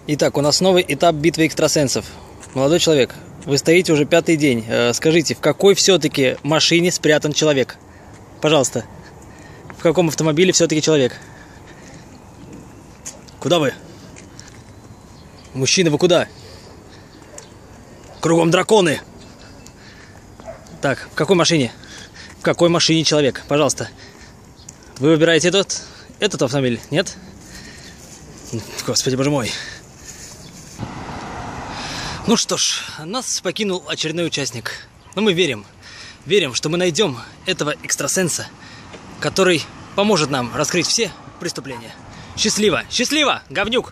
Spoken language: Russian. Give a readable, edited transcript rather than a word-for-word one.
Итак, у нас новый этап битвы экстрасенсов. Молодой человек, вы стоите уже 5-й день. Скажите, в какой все-таки машине спрятан человек? Пожалуйста. В каком автомобиле все-таки человек? Куда вы? Мужчина, вы куда? Кругом драконы. Так, в какой машине? В какой машине человек? Пожалуйста. Вы выбираете этот автомобиль? Нет? Господи, боже мой. Ну что ж, нас покинул очередной участник. Но мы верим, что мы найдем этого экстрасенса, который поможет нам раскрыть все преступления. Счастливо! Счастливо, говнюк!